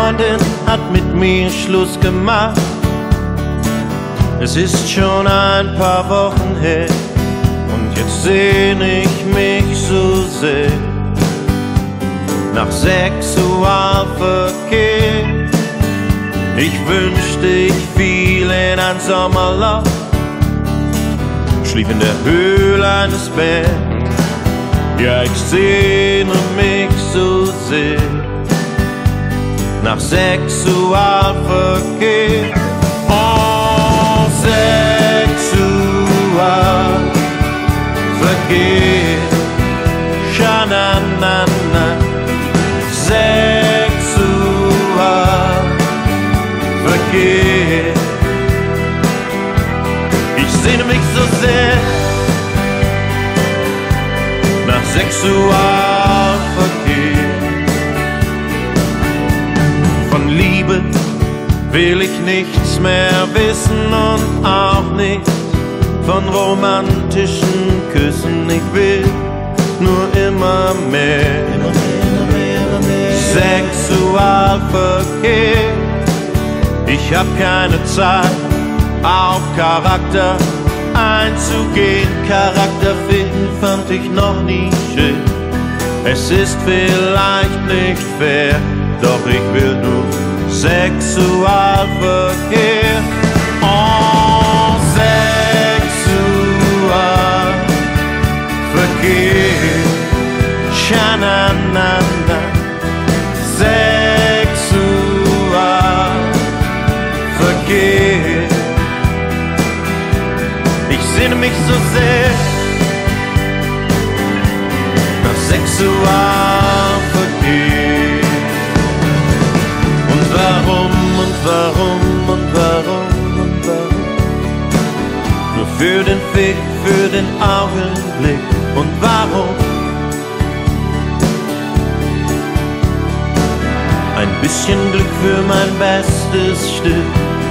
Freundin hat mit mir Schluss gemacht. Es ist schon ein paar Wochen her und jetzt sehne ich mich so sehr nach Sexualverkehr. Ich wünschte, ich fiel in ein Sommerloch, schlief in der Höhle eines Bären. Ja, ich sehne mich so sehr nach Sexualverkehr. Oh, Sexualverkehr, Scha-na-na-na. Sexualverkehr. Ich sehne mich so sehr nach Sexualverkehr. Von Liebe will ich nichts mehr wissen und auch nicht von romantischen Küssen. Ich will nur immer mehr Sexualverkehr. Ich hab keine Zeit, auf Charakter einzugehen. Charakter finden fand ich noch nie schön. Es ist vielleicht nicht fair, doch ich will nur Sexualverkehr. Oh, Sexualverkehr, Scha-na-na-na. Sexualverkehr. Ich sehne mich so sehr nach Sexualverkehr. Und warum, und warum, und warum, und warum? Nur für den Fick, für den Augenblick. Und warum? Ein bisschen Glück für mein bestes Stück.